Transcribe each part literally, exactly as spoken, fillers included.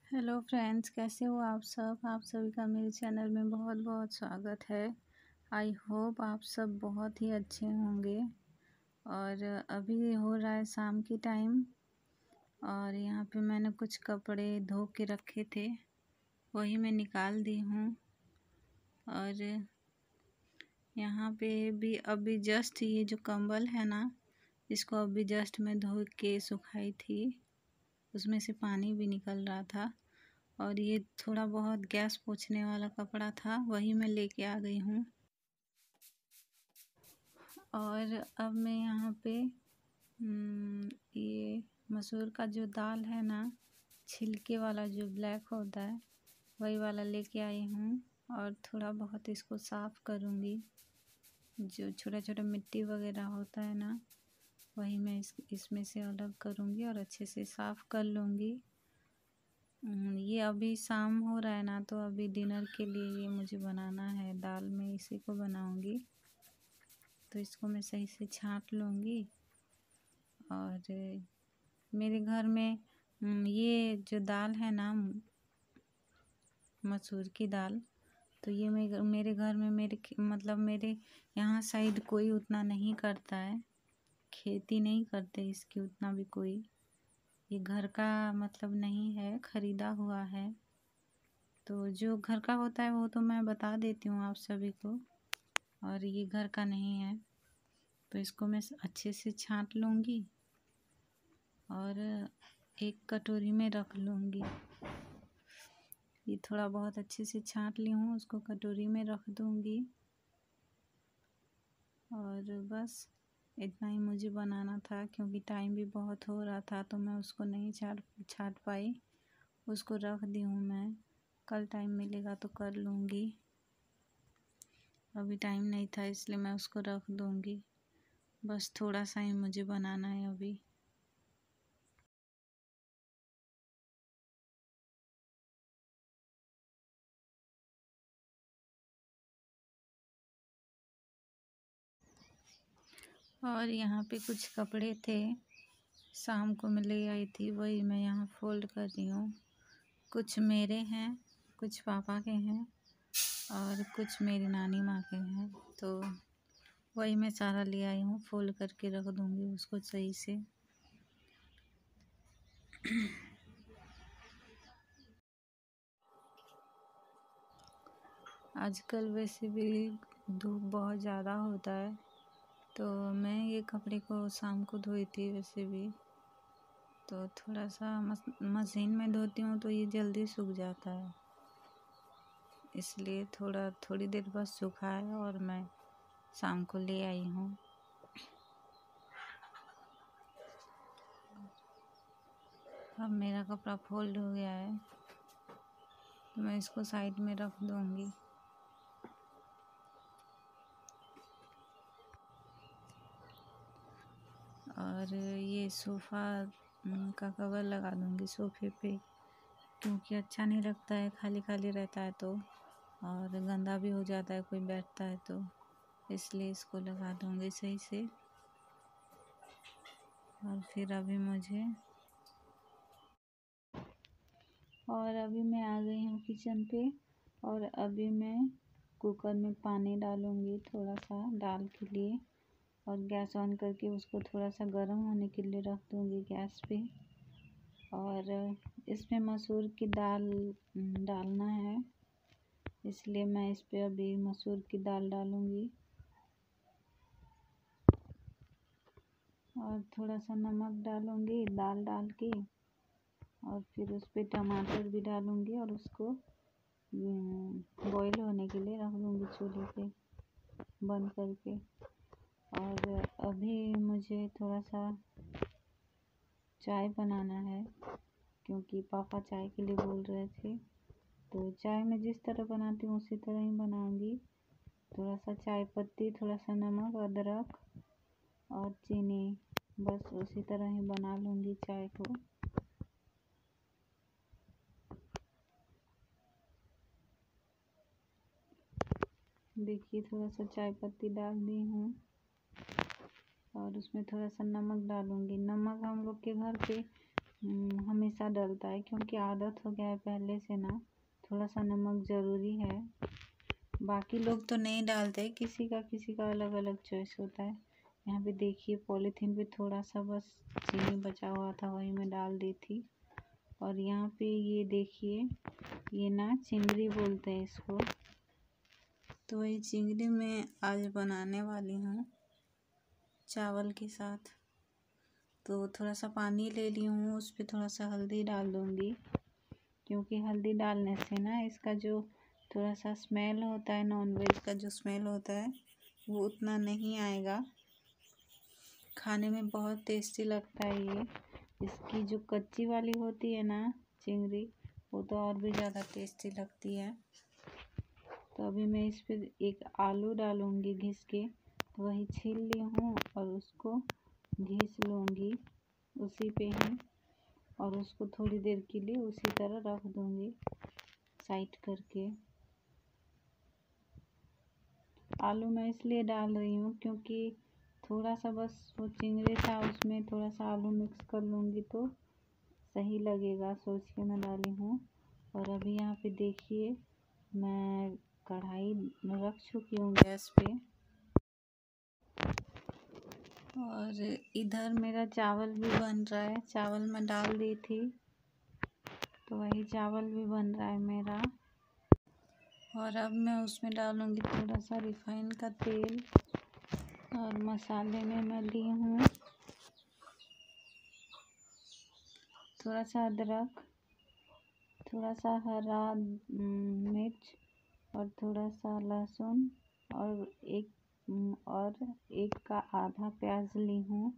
Hello friends, कैसे हो आप सब। आप सभी का मेरे चैनल में बहुत बहुत स्वागत है। आई होप आप सब बहुत ही अच्छे होंगे। और अभी हो रहा है शाम की टाइम और यहाँ पे मैंने कुछ कपड़े धो के रखे थे, वही मैं निकाल दी हूँ। और यहाँ पे भी अभी जस्ट ये जो कंबल है ना, इसको अभी जस्ट मैं धो के सुखाई थी, उसमें से पानी भी निकल रहा था। और ये थोड़ा बहुत गैस पोंछने वाला कपड़ा था, वही मैं लेके आ गई हूँ। और अब मैं यहाँ पे ये मसूर का जो दाल है ना, छिलके वाला जो ब्लैक होता है, वही वाला लेके आई हूँ। और थोड़ा बहुत इसको साफ़ करूँगी, जो छोटा छोटा मिट्टी वगैरह होता है ना, वही मैं इस इसमें से अलग करूँगी और अच्छे से साफ़ कर लूँगी। ये अभी शाम हो रहा है ना, तो अभी डिनर के लिए ये मुझे बनाना है दाल, में इसी को बनाऊंगी। तो इसको मैं सही से छांट लूँगी। और मेरे घर में ये जो दाल है ना, मसूर की दाल, तो ये मेरे मेरे घर में मेरे मतलब मेरे यहाँ साइड कोई उतना नहीं करता है, खेती नहीं करते इसकी उतना भी कोई। ये घर का मतलब नहीं है, ख़रीदा हुआ है। तो जो घर का होता है वो तो मैं बता देती हूँ आप सभी को, और ये घर का नहीं है। तो इसको मैं अच्छे से छांट लूँगी और एक कटोरी में रख लूँगी। ये थोड़ा बहुत अच्छे से छांट ली हूँ, उसको कटोरी में रख दूँगी। और बस इतना ही मुझे बनाना था, क्योंकि टाइम भी बहुत हो रहा था, तो मैं उसको नहीं छाट छाट पाई, उसको रख दी हूँ मैं। कल टाइम मिलेगा तो कर लूँगी, अभी टाइम नहीं था इसलिए मैं उसको रख दूँगी। बस थोड़ा सा ही मुझे बनाना है अभी। और यहाँ पे कुछ कपड़े थे, शाम को मैं ले आई थी, वही मैं यहाँ फोल्ड कर रही हूँ। कुछ मेरे हैं, कुछ पापा के हैं और कुछ मेरी नानी माँ के हैं। तो वही मैं सारा ले आई हूँ, फोल्ड करके रख दूँगी उसको सही से। आजकल वैसे भी धूप बहुत ज़्यादा होता है, तो मैं ये कपड़े को शाम को धोई थी वैसे भी। तो थोड़ा सा मशीन में धोती हूँ तो ये जल्दी सूख जाता है, इसलिए थोड़ा थोड़ी देर बस सूखा है और मैं शाम को ले आई हूँ। अब मेरा कपड़ा फोल्ड हो गया है, तो मैं इसको साइड में रख दूँगी। और ये सोफ़ा का कवर लगा दूँगी सोफ़े पे, क्योंकि अच्छा नहीं लगता है, खाली खाली रहता है तो, और गंदा भी हो जाता है कोई बैठता है तो, इसलिए इसको लगा दूँगी सही से। और फिर अभी मुझे और अभी मैं आ गई हूँ किचन पे, और अभी मैं कुकर में पानी डालूँगी थोड़ा सा दाल के लिए, और गैस ऑन करके उसको थोड़ा सा गर्म होने के लिए रख दूँगी गैस पे। और इसमें मसूर की दाल डालना है, इसलिए मैं इस पे अभी मसूर की दाल डालूँगी। और थोड़ा सा नमक डालूँगी दाल डाल के, और फिर उस पर टमाटर भी डालूँगी और उसको बॉईल होने के लिए रख दूँगी चूल्हे पे बंद करके। और अभी मुझे थोड़ा सा चाय बनाना है, क्योंकि पापा चाय के लिए बोल रहे थे। तो चाय मैं जिस तरह बनाती हूँ उसी तरह ही बनाऊँगी। थोड़ा सा चाय पत्ती, थोड़ा सा नमक, अदरक और चीनी, बस उसी तरह ही बना लूँगी चाय को। देखिए थोड़ा सा चाय पत्ती डाल दी हूँ, और उसमें थोड़ा सा नमक डालूँगी। नमक हम लोग के घर पे हमेशा डलता है, क्योंकि आदत हो गया है पहले से ना। थोड़ा सा नमक ज़रूरी है। बाकी लोग तो नहीं डालते, किसी का किसी का अलग अलग चॉइस होता है। यहाँ पे देखिए पॉलीथीन पे थोड़ा सा बस चीनी बचा हुआ था, वही मैं डाल दी थी। और यहाँ पे ये देखिए, ये ना चिंगड़ी बोलते हैं इसको, तो वही चिंगड़ी मैं आज बनाने वाली हूँ चावल के साथ। तो थोड़ा सा पानी ले ली हूँ, उस पर थोड़ा सा हल्दी डाल दूँगी, क्योंकि हल्दी डालने से ना इसका जो थोड़ा सा स्मेल होता है, नॉनवेज का जो स्मेल होता है वो उतना नहीं आएगा। खाने में बहुत टेस्टी लगता है ये। इसकी जो कच्ची वाली होती है ना चिंगड़ी, वो तो और भी ज़्यादा टेस्टी लगती है। तो अभी मैं इस पर एक आलू डालूँगी घिस के, तो वही छील ली हूँ और उसको घिस लूँगी उसी पे ही, और उसको थोड़ी देर के लिए उसी तरह रख दूँगी साइड करके। आलू मैं इसलिए डाल रही हूँ क्योंकि थोड़ा सा बस वो चिंगड़ी था, उसमें थोड़ा सा आलू मिक्स कर लूँगी तो सही लगेगा, सोच के मैं डाली हूँ। और अभी यहाँ पे देखिए मैं कढ़ाई रख चुकी हूँ गैस पे, और इधर मेरा चावल भी बन रहा है। चावल मैं डाल दी थी, तो वही चावल भी बन रहा है मेरा। और अब मैं उसमें डालूँगी थोड़ा सा रिफाइन का तेल, और मसाले में मैं ली हूँ थोड़ा सा अदरक, थोड़ा सा हरा मिर्च, और थोड़ा सा लहसुन, और एक और एक का आधा प्याज ली हूँ,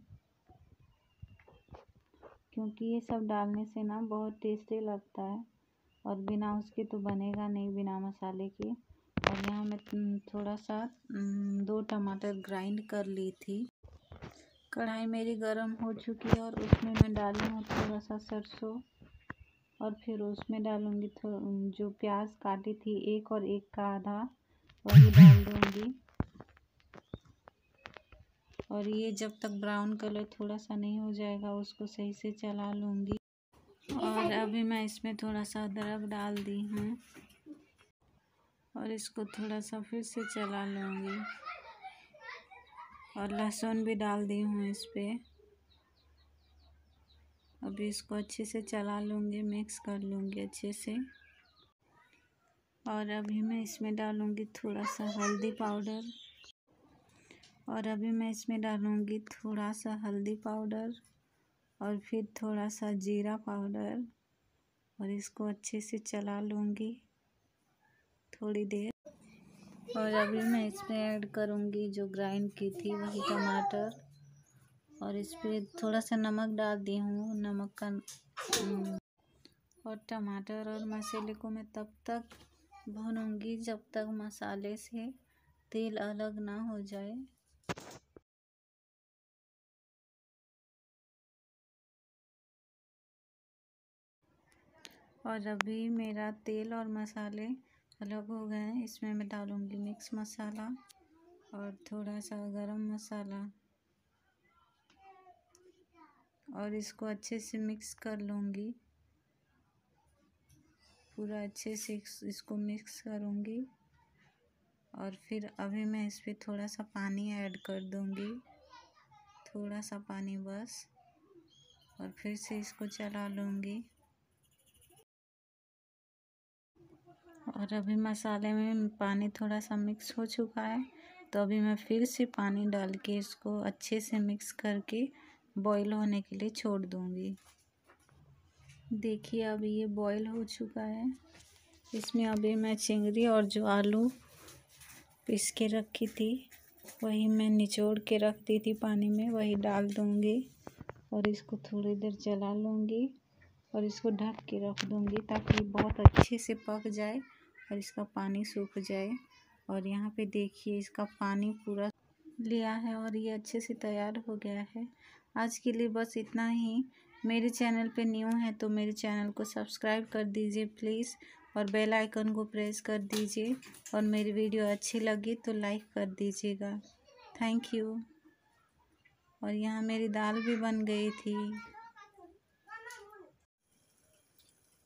क्योंकि ये सब डालने से ना बहुत टेस्टी लगता है, और बिना उसके तो बनेगा नहीं, बिना मसाले के। और यहाँ मैं थोड़ा सा दो टमाटर ग्राइंड कर ली थी। कढ़ाई मेरी गर्म हो चुकी है, और उसमें मैं डाली हूँ थोड़ा सा सरसों, और फिर उसमें डालूँगी जो प्याज काटी थी एक और एक का आधा, वही डाल दूँगी। और ये जब तक ब्राउन कलर थोड़ा सा नहीं हो जाएगा उसको सही से चला लूँगी। और अभी मैं इसमें थोड़ा सा अदरक डाल दी हूँ, और इसको थोड़ा सा फिर से चला लूँगी, और लहसुन भी डाल दी हूँ इस पर। अभी इसको अच्छे से चला लूँगी, मिक्स कर लूँगी अच्छे से। और अभी मैं इसमें डालूँगी थोड़ा सा हल्दी पाउडर, और अभी मैं इसमें डालूँगी थोड़ा सा हल्दी पाउडर, और फिर थोड़ा सा जीरा पाउडर, और इसको अच्छे से चला लूँगी थोड़ी देर। और अभी मैं इसमें ऐड करूँगी जो ग्राइंड की थी वही टमाटर, और इस पर थोड़ा सा नमक डाल दी हूँ, नमक का। और टमाटर और मसाले को मैं तब तक भूनूंगी जब तक मसाले से तेल अलग ना हो जाए। और अभी मेरा तेल और मसाले अलग हो गए हैं। इसमें मैं डालूंगी मिक्स मसाला और थोड़ा सा गरम मसाला, और इसको अच्छे से मिक्स कर लूँगी। पूरा अच्छे से इसको मिक्स करूँगी, और फिर अभी मैं इस पर थोड़ा सा पानी ऐड कर दूँगी, थोड़ा सा पानी बस, और फिर से इसको चला लूँगी। और अभी मसाले में पानी थोड़ा सा मिक्स हो चुका है, तो अभी मैं फिर से पानी डाल के इसको अच्छे से मिक्स करके बॉईल होने के लिए छोड़ दूँगी। देखिए अभी ये बॉईल हो चुका है। इसमें अभी मैं चिंगड़ी और जो आलू पीस के रखी थी वही मैं निचोड़ के रख दी थी पानी में, वही डाल दूँगी, और इसको थोड़ी देर चला लूँगी, और इसको ढक के रख दूँगी ताकि बहुत अच्छे से पक जाए और इसका पानी सूख जाए। और यहाँ पे देखिए इसका पानी पूरा लिया है और ये अच्छे से तैयार हो गया है। आज के लिए बस इतना ही। मेरे चैनल पे न्यू है तो मेरे चैनल को सब्सक्राइब कर दीजिए प्लीज़, और बेल आइकन को प्रेस कर दीजिए, और मेरी वीडियो अच्छी लगी तो लाइक कर दीजिएगा। Thank you. और यहाँ मेरी दाल भी बन गई थी।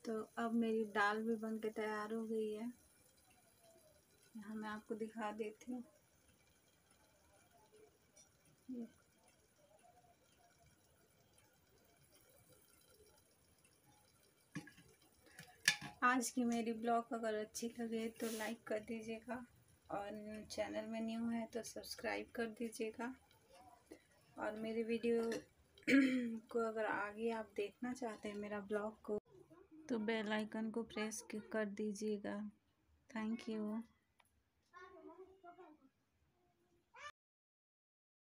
तो अब मेरी दाल भी बन के तैयार हो गई है। यहाँ मैं आपको दिखा देती हूँ। आज की मेरी ब्लॉग अगर अच्छी लगे तो लाइक कर दीजिएगा, और चैनल में न्यू है तो सब्सक्राइब कर दीजिएगा। और मेरी वीडियो को अगर आगे आप देखना चाहते हैं मेरा ब्लॉग को, तो बेल आइकन को प्रेस कर दीजिएगा। Thank you.